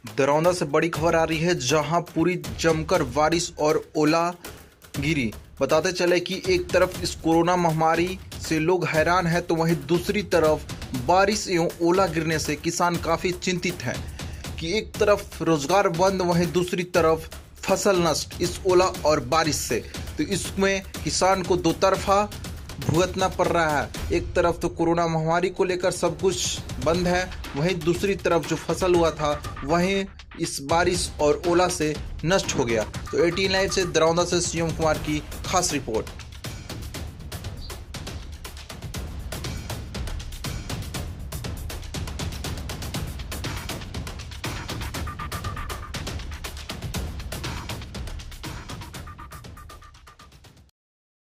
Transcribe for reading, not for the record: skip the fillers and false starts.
दरौंदा से बड़ी खबर आ रही है, जहां पूरी जमकर बारिश और ओला गिरी। बताते चले कि एक तरफ इस कोरोना महामारी से लोग हैरान हैं, तो वहीं दूसरी तरफ बारिश एवं ओला गिरने से किसान काफी चिंतित हैं कि एक तरफ रोजगार बंद, वहीं दूसरी तरफ फसल नष्ट इस ओला और बारिश से। तो इसमें किसान को दो तरफा भुगतना पड़ रहा है। एक तरफ तो कोरोना महामारी को लेकर सब कुछ बंद है, वहीं दूसरी तरफ जो फसल हुआ था वहीं इस बारिश और ओला से नष्ट हो गया। तो 18 लाइव से दरौंदा से सीएम कुमार की खास रिपोर्ट।